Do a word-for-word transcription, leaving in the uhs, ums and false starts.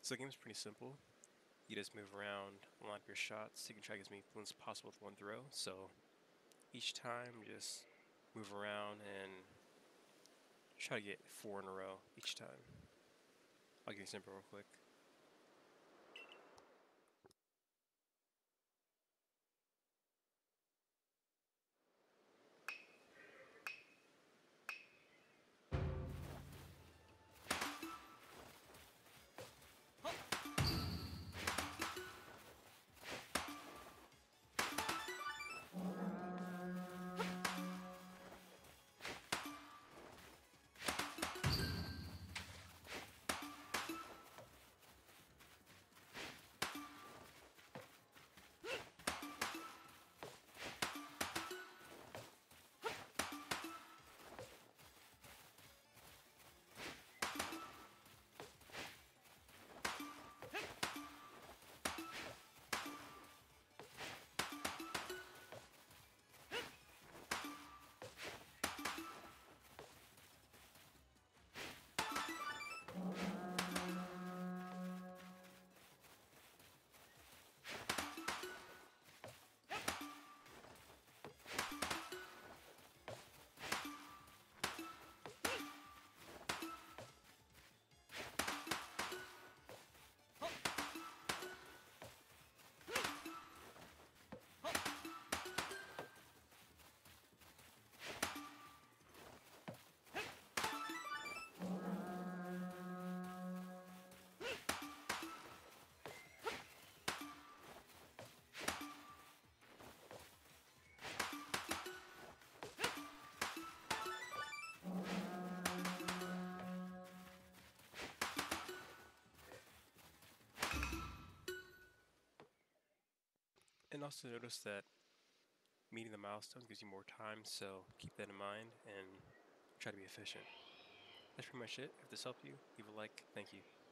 So the game's pretty simple. You just move around, line up your shots, so you can try to get as many points as possible with one throw. So each time, just move around and try to get four in a row each time. I'll give you an example real quick. And also notice that meeting the milestones gives you more time, so keep that in mind and try to be efficient. That's pretty much it. If this helped you, leave a like. Thank you.